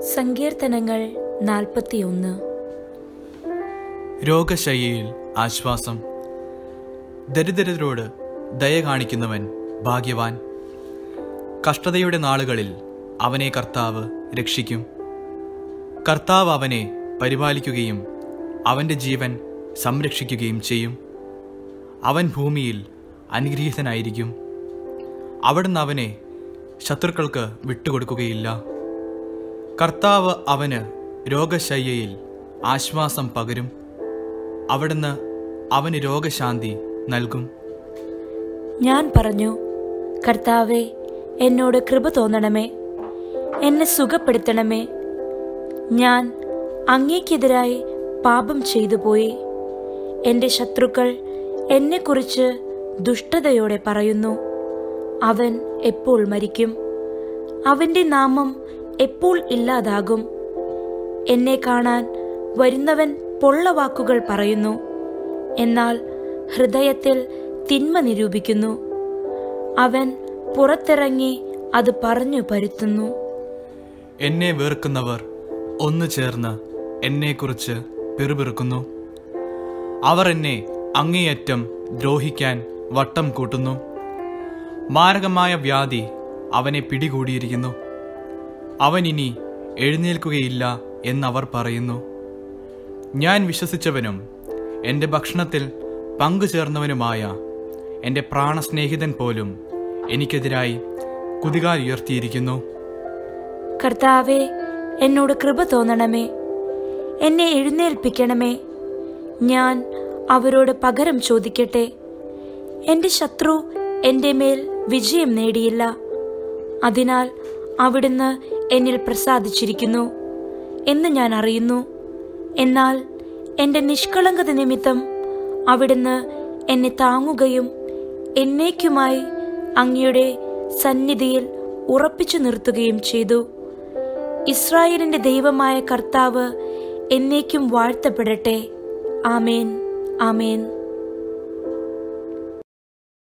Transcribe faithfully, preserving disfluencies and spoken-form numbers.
സങ്കീർത്തനങ്ങൾ നാൽപ്പത്തിയൊന്ന്. രോഗശയ്യയിൽ ആശ്വാസം. ദരിദ്രരോട് ദയ കാണിക്കുന്നവൻ ഭാഗ്യവാൻ. കഷ്ടതയുടെ നാളുകളിൽ അവനെ കർത്താവ് രക്ഷിക്കും. കർത്താവ് അവനെ പരിപാലിക്കുകയും അവൻ്റെ ജീവൻ സംരക്ഷിക്കുകയും ചെയ്യും. അവൻ ഭൂമിയിൽ അനുഗ്രഹീതനായിരിക്കും. അവിടുന്ന് അവനെ ശത്രുക്കൾക്ക് വിട്ടുകൊടുക്കുകയില്ല. കർത്താവ് അവന് രോഗശയ്യയിൽ ആശ്വാസം പകരും. അവിടുന്ന് അവന് രോഗശാന്തി നൽകും. ഞാൻ പറഞ്ഞു, കർത്താവേ, എന്നോട് കൃപ തോന്നണമേ, എന്നെ സുഖപ്പെടുത്തണമേ. ഞാൻ അങ്ങേക്കെതിരായി പാപം ചെയ്തു പോയി. എൻ്റെ ശത്രുക്കൾ എന്നെക്കുറിച്ച് ദുഷ്ടതയോടെ പറയുന്നു. അവൻ എപ്പോൾ മരിക്കും? അവൻ്റെ നാമം എപ്പോൾ ഇല്ലാതാകും? എന്നെ കാണാൻ വരുന്നവൻ പൊള്ളവാക്കുകൾ പറയുന്നു, എന്നാൽ ഹൃദയത്തിൽ തിന്മ നിരൂപിക്കുന്നു. അവൻ പുറത്തിറങ്ങി അത് പറഞ്ഞു പരുത്തുന്നു. എന്നെ വെറുക്കുന്നവർ ഒന്നു ചേർന്ന് എന്നെക്കുറിച്ച് പിറുപിറുക്കുന്നു. അവർ എന്നെ അങ്ങേയറ്റം ദ്രോഹിക്കാൻ വട്ടം കൂട്ടുന്നു. മാരകമായ വ്യാധി അവനെ പിടികൂടിയിരിക്കുന്നു. അവൻ ഇനി എഴുന്നേൽക്കുകയില്ല എന്നവർ പറയുന്നു. ഞാൻ വിശ്വസിച്ചവനും എൻ്റെ ഭക്ഷണത്തിൽ പങ്കുചേർന്നവനുമായ എൻ്റെ പ്രാണസ്നേഹിതൻ പോലും എനിക്കെതിരായി കുതികാൽ ഉയർത്തിയിരിക്കുന്നു. കർത്താവേ, എന്നോട് കൃപ തോന്നണമേ, എന്നെ എഴുന്നേൽപ്പിക്കണമേ. ഞാൻ അവരോട് പകരം ചോദിക്കട്ടെ. എൻ്റെ ശത്രു എൻ്റെ മേൽ വിജയം നേടിയില്ല. അതിനാൽ അവിടുന്ന് എന്നിൽ പ്രസാദിച്ചിരിക്കുന്നു എന്ന് ഞാൻ അറിയുന്നു. എന്നാൽ എൻ്റെ നിഷ്കളങ്കത നിമിത്തം അവിടുന്ന് എന്നെ താങ്ങുകയും എന്നേക്കുമായി അങ്ങയുടെ സന്നിധിയിൽ ഉറപ്പിച്ചു നിർത്തുകയും ചെയ്തു. ഇസ്രായേലിൻ്റെ ദൈവമായ കർത്താവ് എന്നേക്കും വാഴ്ത്തപ്പെടട്ടെ. ആമേൻ, ആമേൻ.